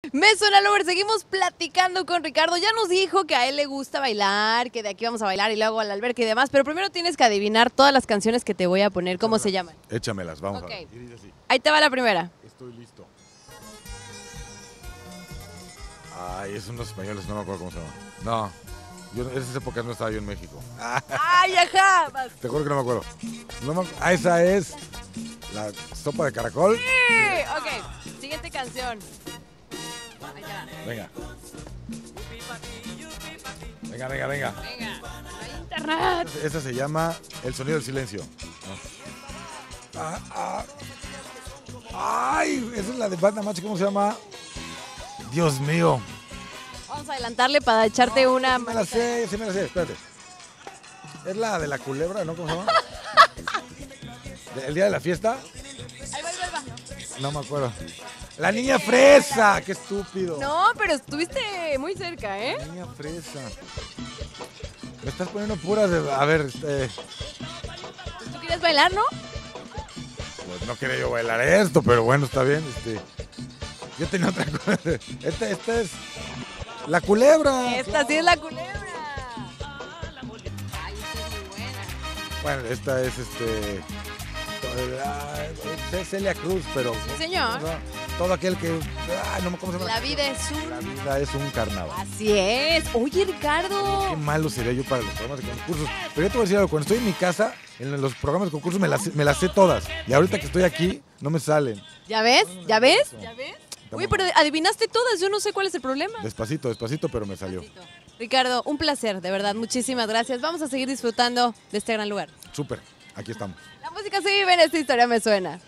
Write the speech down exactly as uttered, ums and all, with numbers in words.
Me suena Lover, seguimos platicando con Ricardo. Ya nos dijo que a él le gusta bailar, que de aquí vamos a bailar y luego al alberca y demás, pero primero tienes que adivinar todas las canciones que te voy a poner, ¿cómo se llaman? Échamelas, vamos Ok. a ver. Y dice así, Ahí te va la primera. estoy listo. Ay, es unos españoles, no me acuerdo cómo se llama. No, yo, en esas épocas no estaba yo en México. Ah, ¡Ay, ajá! Vas. te juro que no me acuerdo. No me, ah, esa es la sopa de caracol. Sí, ok, siguiente canción. Ahí te va. Venga. Venga, venga, venga. Venga, hay internet. Esa se llama El sonido del silencio. No. Ah, ah. Ay, esa es la de Banda Macho, ¿cómo se llama? Dios mío. Vamos a adelantarle para echarte una. Sí me la sé, sí me la sé, espérate. Es la de la culebra, ¿no? ¿Cómo se llama? ¿El día de la fiesta? Ahí va, ahí va, ahí va. No me acuerdo. La niña fresa, qué estúpido. No, pero estuviste muy cerca, ¿eh? La niña fresa. Me estás poniendo puras de... A ver, este... ¿Tú querías bailar, no? Pues no quería yo bailar esto, pero bueno, está bien. Este... Yo tenía otra cosa. Esta, esta es... La culebra. Esta claro. sí es la culebra. Ay, esta es muy buena. Bueno, esta es este... Es Celia Cruz, pero... Sí, señor. no, todo aquel que... Ay, no, ¿cómo se llama? La vida es un... La vida es un carnaval. Así es. Oye, Ricardo. Qué malo sería yo para los programas de concursos. Pero yo te voy a decir algo, cuando estoy en mi casa, en los programas de concursos me las, me las sé todas. Y ahorita que estoy aquí, no me salen. ¿Ya ves? ¿Ya ves? Eso. ¿Ya ves? Estamos- Oye, pero adivinaste todas. Yo no sé cuál es el problema. Despacito, despacito, pero me salió. Ricardo, un placer, de verdad. Muchísimas gracias. Vamos a seguir disfrutando de este gran lugar. Súper, aquí estamos. La música se vive en esta historia, me suena.